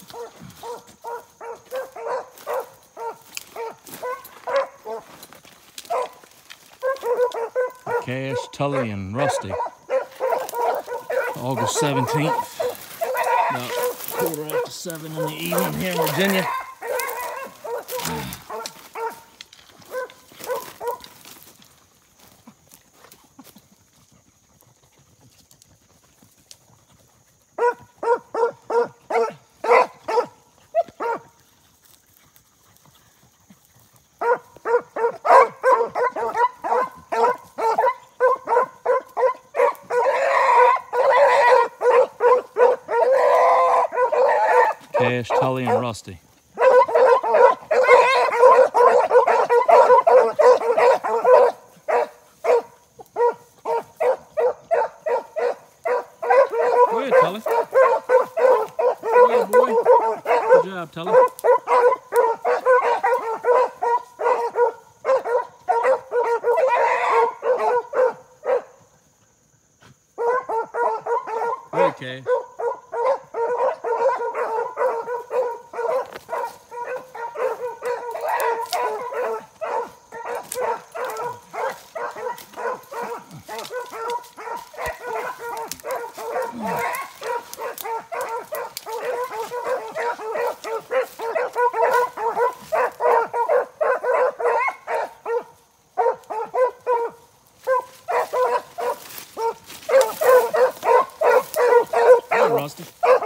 Cash, Tully, and Rusty. August 17th, about 7:15 in the evening here in Virginia. Cash, Tully, and Rusty. Go ahead, Tully. Go ahead, boy. Good job, Tully. Go ahead, Cash. Rusty.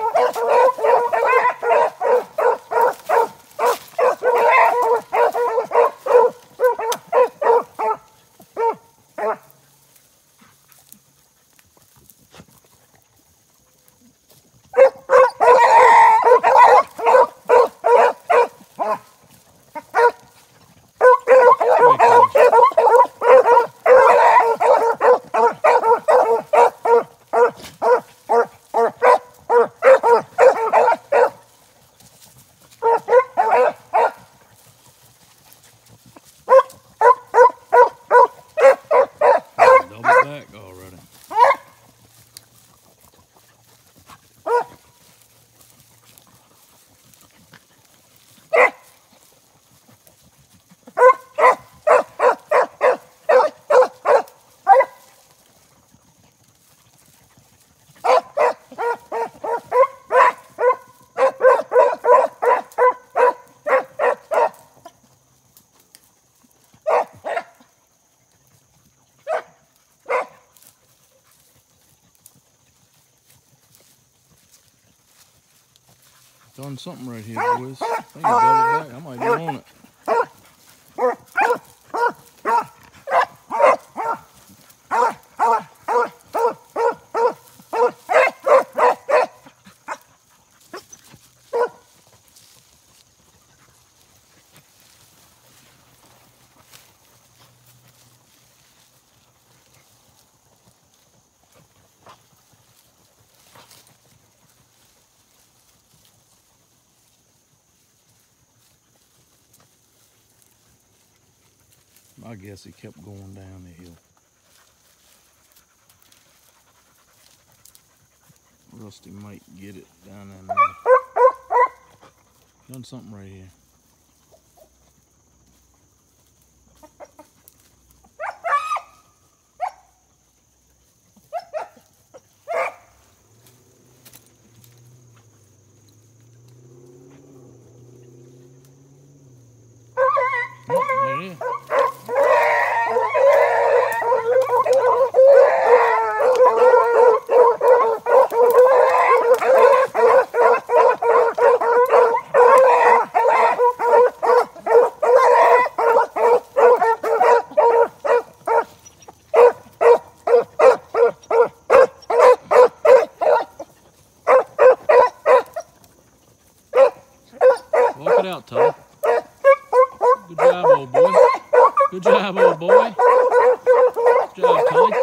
Back already. Done something right here, boys. I think I doubled back. I might be on it. I guess he kept going down the hill. Rusty might get it down in there. Done something right here. Oh, there it is. Walk it out, Tully. Good job, old boy. Good job, old boy. Good job, Tully.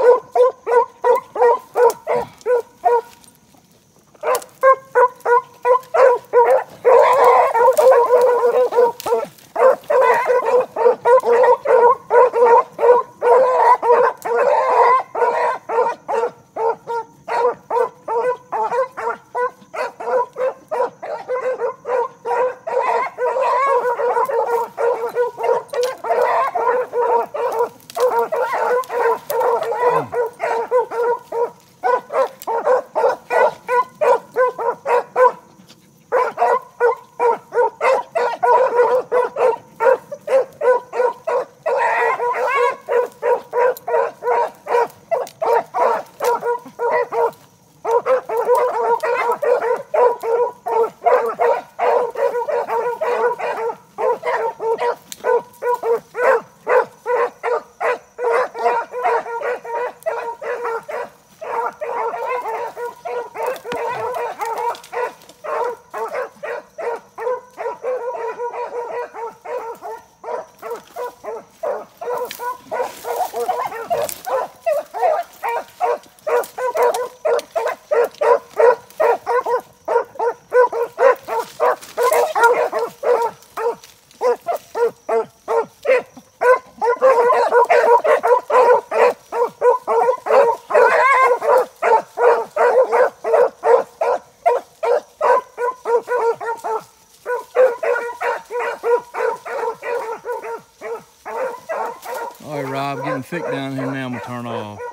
All right, Rob, getting thick down here now. I'm gonna turn off.